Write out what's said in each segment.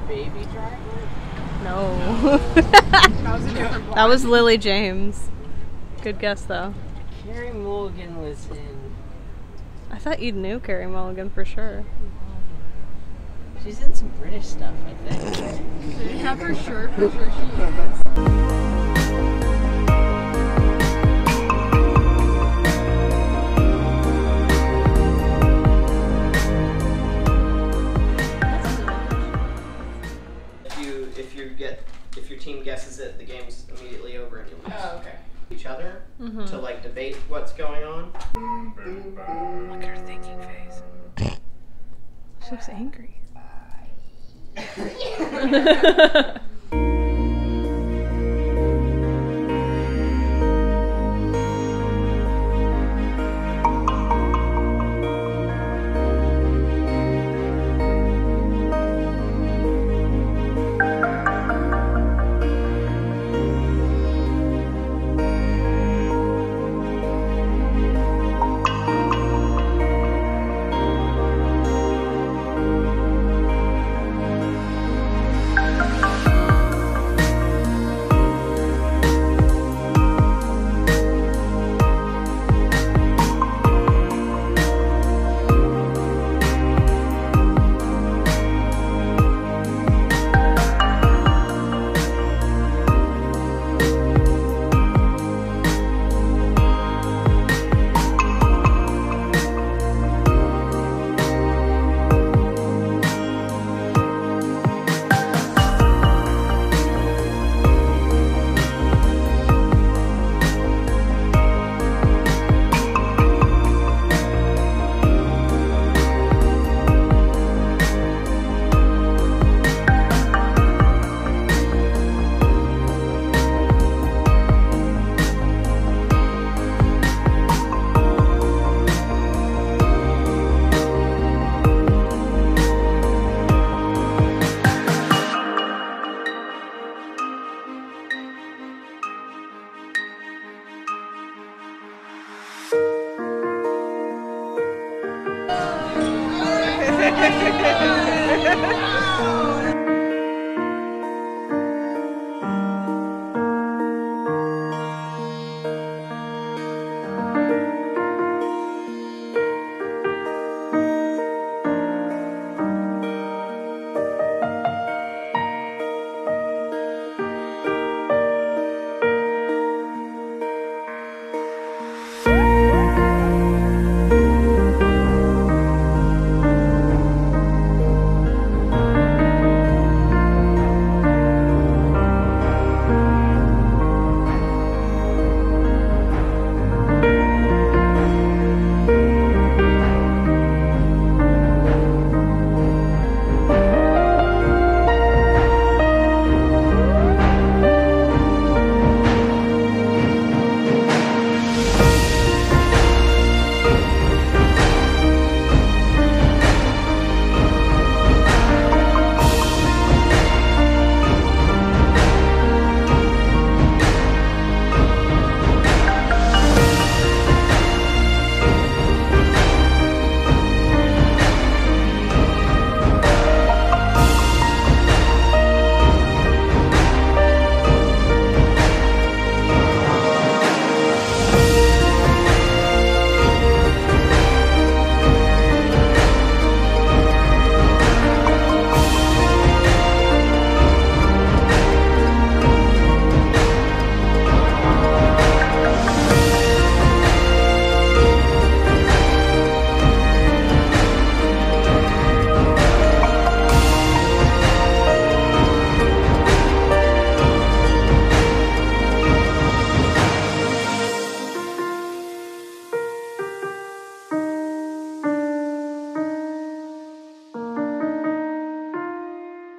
Baby driver? No. That was a different one. That was Lily James. Good guess though. Carey Mulligan was in. I thought you knew Carey Mulligan for sure. She's in some British stuff, I think. Yeah, for sure she is. If your team guesses it, the game's immediately over and you lose. Oh, okay. Each other to like debate what's going on. Look at her thinking face. She looks angry.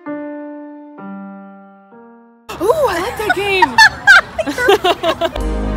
Ooh, I like that game!